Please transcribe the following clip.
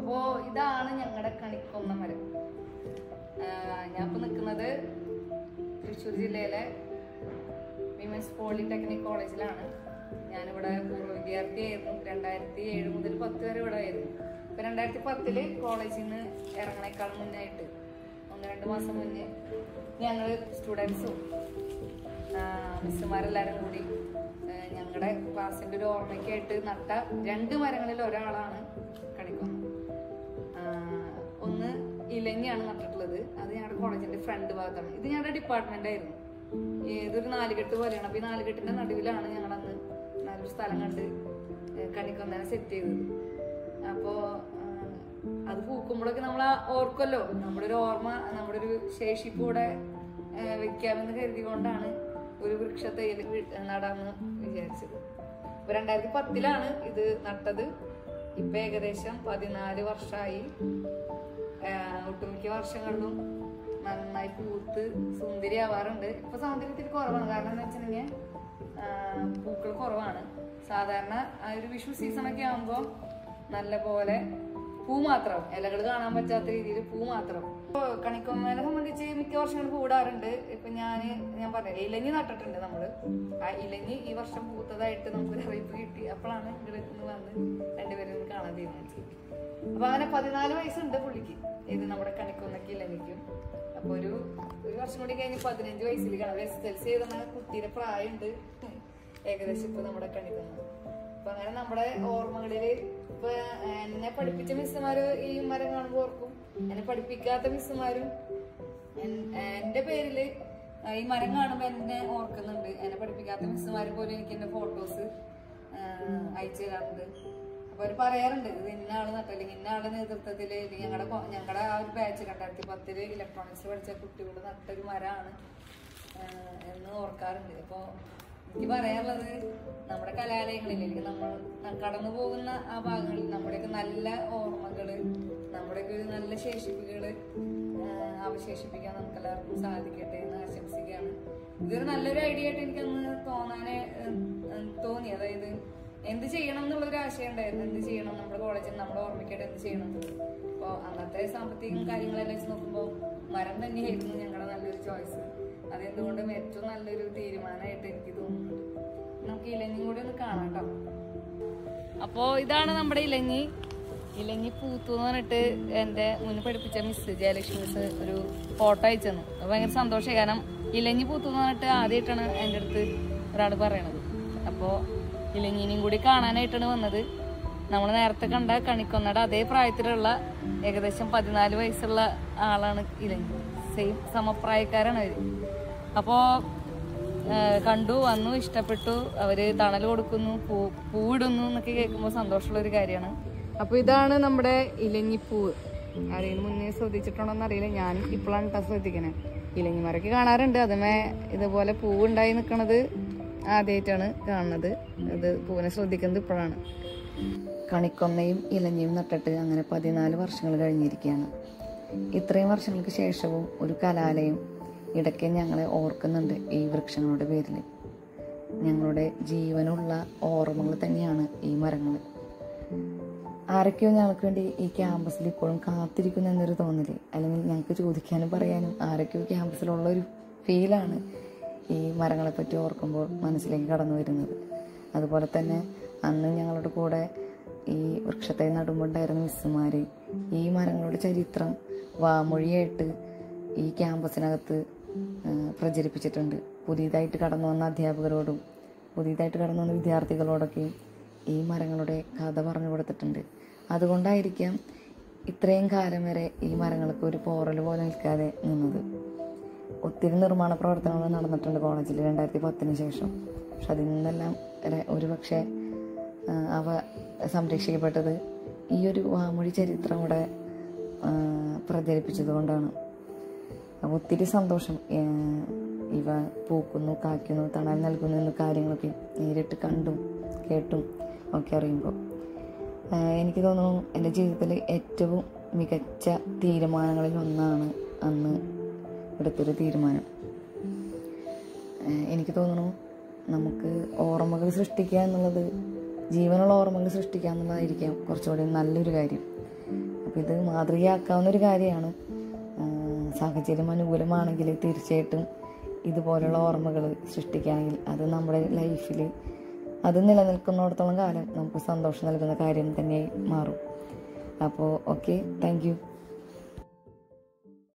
അപ്പോൾ ഇതാണ് ഞങ്ങളുടെ കണിക്കൊന്ന മരം. ഞാൻ ഇപ്പോൾ നിൽക്കുന്നത് തൃശ്ശൂർ ജില്ലയിലെ വിമൻസ് പോളിടെക്നിക് കോളേജിലാണ്. ഞാനിവിടെ പൂർവ്വ വിദ്യാർത്ഥിയായിരുന്നു. 2007 മുതൽ 10 വരെ ഇവിടെ ആയിരുന്നു. ഇപ്പം 2010 കോളേജിൽ നിന്ന് ഇറങ്ങണേക്കാൾ മുന്നായിട്ട് 1-2 മാസം മുന്നേ ഞങ്ങൾ സ്റ്റുഡൻസും മിസ്സുമാരെല്ലാവരും കൂടി ഞങ്ങളുടെ ക്ലാസ്സിൻ്റെ ഒരു ഓർമ്മയ്ക്കായിട്ട് നട്ട 2 മരങ്ങളിൽ ഒരാളാണ് കണിക്കൊന്ന. ഒന്ന് ഇലഞ്ഞിയാണ് നട്ടിട്ടുള്ളത്. അത് ഞങ്ങളുടെ കോളേജിന്റെ ഫ്രണ്ട് ഭാഗത്താണ്. ഇത് ഞങ്ങളുടെ ഡിപ്പാർട്ട്മെന്റ് ആയിരുന്നു. ഇതൊരു 4 കെട്ട് പോലെയാണ്. അപ്പൊ ഈ 4 കെട്ടിന്റെ നടുവിലാണ് ഞങ്ങൾ അന്ന് നല്ലൊരു സ്ഥലം കണ്ട് കണിക്കൊന്നനെ സെറ്റ് ചെയ്തത്. അപ്പോ അത് പൂക്കുമ്പോഴൊക്കെ നമ്മൾ ഓർക്കുമല്ലോ, നമ്മുടെ ഒരു ഓർമ്മ, നമ്മുടെ ഒരു ശേഷിപ്പ് കൂടെ വെക്കാമെന്ന് കരുതിക്കൊണ്ടാണ് ഒരു വൃക്ഷത്തൈയിൽ നടാന്ന് വിചാരിച്ചത്. ഇപ്പൊ 2010 ഇത് നട്ടത്. ഇപ്പൊ ഏകദേശം 14 വർഷമായി. ഒട്ടുമിക്ക വർഷങ്ങളിലും നന്നായി പൂത്ത് സുന്ദരി ആവാറുണ്ട്. ഇപ്പൊ സൗന്ദര്യത്തിൽ കുറവാണ്. കാരണം എന്താ വെച്ചിട്ടുണ്ടെങ്കിൽ പൂക്കൾ കുറവാണ്. സാധാരണ ആ ഒരു വിഷു സീസണൊക്കെ ആകുമ്പോ നല്ല പോലെ പൂ മാത്രം, ഇലകൾ കാണാൻ പറ്റാത്ത രീതിയിൽ പൂ മാത്രം. ഇപ്പൊ കണിക്കൊന്നനെ സംബന്ധിച്ച് മിക്ക വർഷങ്ങൾ പൂടാറുണ്ട്. ഇപ്പൊ ഞാൻ പറഞ്ഞില്ല, ഇലഞ്ഞി നട്ടിട്ടുണ്ട് നമ്മള്. ആ ഇലഞ്ഞി ഈ വർഷം പൂത്തതായിട്ട് നമുക്കൊരു അറിയിപ്പ് കിട്ടി. അപ്പോഴാണ് ഇവിടെ വന്ന് രണ്ടുപേരും കാണാൻ തീരുമാനിച്ചത്. അപ്പൊ അങ്ങനെ 14 വയസ്സുണ്ട് പുള്ളിക്ക്. ഇത് നമ്മുടെ കണിക്കൊന്നയ്ക്ക് ഇലഞ്ഞിക്കും. അപ്പൊ ഒരു വർഷം കൂടി കഴിഞ്ഞ് 15 വയസ്സിൽ കാണാം. SSLC ചെയ്ത കുട്ടീരെ പ്രായമുണ്ട് ഏകദേശം ഇപ്പൊ നമ്മുടെ കണിക്കൊന്ന. അപ്പൊ അങ്ങനെ നമ്മുടെ ഓർമ്മകളില് ഇപ്പൊ എന്നെ പഠിപ്പിച്ച മിസ്സുമാര് ഈ മരം കാണുമ്പോൾ ഓർക്കും. എന്നെ പഠിപ്പിക്കാത്ത മിസ്സുമാരും എന്റെ പേരില് ഈ മരം കാണുമ്പോ എന്നെ ഓർക്കുന്നുണ്ട്. എന്നെ പഠിപ്പിക്കാത്ത മിസ്സുമാര് പോലും എനിക്ക് എന്റെ ഫോട്ടോസ് അയച്ചു തരാറുണ്ട്. അപ്പൊ അവര് പറയാറുണ്ട്, ഇത് ഇന്ന ആള് നട്ട, അല്ലെങ്കിൽ ഇന്ന ആളുടെ നേതൃത്വത്തില്, ഞങ്ങളുടെ ആ ഒരു ബാച്ച് 2010 ഇലക്ട്രോണിക്സ് പഠിച്ച കുട്ടികൾ നട്ടൊരു മരമാണ് എന്ന് ഓർക്കാറുണ്ട്. അപ്പൊ എനിക്ക് പറയാനുള്ളത്, നമ്മുടെ കലാലയങ്ങളിൽ നമ്മൾ കടന്നു പോകുന്ന ആ ഭാഗങ്ങളിൽ നമ്മുടെയൊക്കെ നല്ല ഓർമ്മകള്, നമ്മുടെയൊക്കെ ഒരു നല്ല ശേഷിപ്പുകള് അവശേഷിപ്പിക്കാൻ നമുക്ക് എല്ലാവർക്കും സാധിക്കട്ടെ എന്ന് ആശംസിക്കുകയാണ്. ഇതൊരു നല്ലൊരു ഐഡിയ ആയിട്ട് എനിക്കൊന്ന് തോന്നി. അതായത് എന്ത് ചെയ്യണം എന്നുള്ളൊരു ആശയം ഉണ്ടായിരുന്നു. എന്ത് ചെയ്യണം, നമ്മുടെ കോളേജിൽ നമ്മുടെ ഓർമ്മയ്ക്കായിട്ട് എന്ത് ചെയ്യണം എന്നുള്ളത്. അപ്പോൾ അന്നത്തെ സാമ്പത്തികം കാര്യങ്ങളെല്ലാം വെച്ച് നോക്കുമ്പോൾ മരം തന്നെയായിരുന്നു ഞങ്ങളുടെ നല്ലൊരു ചോയ്സ്. അതെന്തുകൊണ്ടും ഏറ്റവും നല്ലൊരു തീരുമാനമായിട്ട് എനിക്ക് തോന്നുന്നുണ്ട്. നമുക്ക് ഇലഞ്ഞി കൂടി ഒന്ന് കാണാം കേട്ടോ. അപ്പോ ഇതാണ് നമ്മുടെ ഇലഞ്ഞി പൂത്തു എന്ന് പറഞ്ഞിട്ട് എന്റെ മുന്നിൽ പഠിപ്പിച്ച മിസ് ജയലക്ഷ്മി മിസ് ഒരു ഫോട്ടോ അയച്ചു തന്നു. അത് ഭയങ്കര സന്തോഷമായി. കാരണം ഇലഞ്ഞി പൂത്തു എന്ന് പറഞ്ഞിട്ട് ആദ്യമായിട്ടാണ് എൻ്റെ അടുത്ത് ഒരാൾ പറയണത്. അപ്പോൾ ഇലഞ്ഞിനെയും കൂടി കാണാനായിട്ടാണ് വന്നത്. നമ്മൾ നേരത്തെ കണ്ട കണിക്കൊന്നയുടെ അതേ പ്രായത്തിലുള്ള ഏകദേശം 14 വയസ്സുള്ള ആളാണ് ഇലഞ്ഞി. സെയിം സമപ്രായക്കാരാണ് അവര്. അപ്പോ കണ്ടു, വന്നു, ഇഷ്ടപ്പെട്ടു. അവര് തണൽ കൊടുക്കുന്നു, പൂവിടുന്നു എന്നൊക്കെ കേൾക്കുമ്പോൾ സന്തോഷമുള്ള ഒരു കാര്യമാണ്. അപ്പൊ ഇതാണ് നമ്മുടെ ഇലഞ്ഞിപ്പൂവ്. ആരെങ്കിലും മുന്നേ ശ്രദ്ധിച്ചിട്ടുണ്ടോന്ന് അറിയില്ല. ഞാൻ ഇപ്പോഴാണ് കേട്ടോ ശ്രദ്ധിക്കണേ. ഇലഞ്ഞിമരൊക്കെ കാണാറുണ്ട്. അതുമേ ഇതുപോലെ പൂവുണ്ടായി നിൽക്കണത് ആദ്യമായിട്ടാണ് കാണുന്നത്. ഇത് പൂവിനെ ശ്രദ്ധിക്കുന്നത് ഇപ്പോഴാണ്. കണിക്കൊന്നയും ഇലഞ്ഞിയും നട്ടിട്ട് അങ്ങനെ 14 വർഷങ്ങൾ കഴിഞ്ഞിരിക്കുകയാണ്. ഇത്രയും വർഷങ്ങൾക്ക് ശേഷവും ഒരു കലാലയം ഇടയ്ക്ക് ഞങ്ങളെ ഓർക്കുന്നുണ്ട് ഈ വൃക്ഷങ്ങളുടെ പേരിൽ. ഞങ്ങളുടെ ജീവനുള്ള ഓർമ്മകൾ തന്നെയാണ് ഈ മരങ്ങൾ. ആരൊക്കെയോ ഞങ്ങൾക്ക് വേണ്ടി ഈ ക്യാമ്പസിൽ ഇപ്പോഴും കാത്തിരിക്കുന്നു എന്നൊരു തോന്നല്, അല്ലെങ്കിൽ ഞങ്ങൾക്ക് ചോദിക്കാനും പറയാനും ആരൊക്കെയോ ക്യാമ്പസിലുള്ളൊരു ഫീലാണ് ഈ മരങ്ങളെ പറ്റി ഓർക്കുമ്പോൾ മനസ്സിലേക്ക് കടന്നു വരുന്നത്. അതുപോലെ തന്നെ അന്ന് ഞങ്ങളുടെ കൂടെ ഈ വൃക്ഷത്തെ നടുമ്പോൾ ഉണ്ടായിരുന്ന മിസ്സുമാര് ഈ മരങ്ങളുടെ ചരിത്രം വാമൊഴിയായിട്ട് ഈ ക്യാമ്പസിനകത്ത് പ്രചരിപ്പിച്ചിട്ടുണ്ട്. പുതിയതായിട്ട് കടന്നു വന്ന അധ്യാപകരോടും പുതിയതായിട്ട് കടന്നു വന്ന വിദ്യാർത്ഥികളോടൊക്കെ ഈ മരങ്ങളുടെ കഥ പറഞ്ഞു കൊടുത്തിട്ടുണ്ട്. അതുകൊണ്ടായിരിക്കാം ഇത്രയും കാലം വരെ ഈ മരങ്ങൾക്ക് ഒരു പോറൽ പോലെ നിൽക്കാതെ നിന്നത്. ഒത്തിരി നിർമ്മാണ പ്രവർത്തനങ്ങൾ നടന്നിട്ടുണ്ട് കോളേജിൽ 2010 ശേഷം. പക്ഷെ അതിൽ നിന്നെല്ലാം ഒരുപക്ഷെ അവ സംരക്ഷിക്കപ്പെട്ടത് ഈ ഒരു വാമൊഴി ചരിത്രം കൂടെ പ്രചരിപ്പിച്ചത് കൊണ്ടാണ്. അപ്പോൾ ഒത്തിരി സന്തോഷം. ഇവ പൂക്കുന്നു, കായ്ക്കുന്നു, തണൽ നൽകുന്നു എന്ന കാര്യങ്ങളൊക്കെ നേരിട്ട് കണ്ടും കേട്ടും ഒക്കെ അറിയുമ്പോൾ എനിക്ക് തോന്നുന്നു എൻ്റെ ജീവിതത്തിൽ ഏറ്റവും മികച്ച തീരുമാനങ്ങളിൽ ഒന്നാണ് അന്ന് എടുത്തൊരു തീരുമാനം. എനിക്ക് തോന്നുന്നു നമുക്ക് ഓർമ്മകൾ സൃഷ്ടിക്കുക എന്നുള്ളത്, ജീവനുള്ള ഓർമ്മകൾ സൃഷ്ടിക്കുക എന്നുള്ളതായിരിക്കാം കുറച്ചുകൂടി നല്ലൊരു കാര്യം. അപ്പോൾ ഇത് മാതൃകയാക്കാവുന്നൊരു കാര്യമാണ്. സാഹചര്യം അനുകൂലമാണെങ്കിൽ തീർച്ചയായിട്ടും ഇതുപോലുള്ള ഓർമ്മകൾ സൃഷ്ടിക്കുകയാണെങ്കിൽ അത് നമ്മുടെ ലൈഫിൽ അത് നിലനിൽക്കുന്നിടത്തോളം കാലം നമുക്ക് സന്തോഷം നൽകുന്ന കാര്യം തന്നെയായി മാറും. അപ്പോൾ ഓക്കെ, താങ്ക് യു.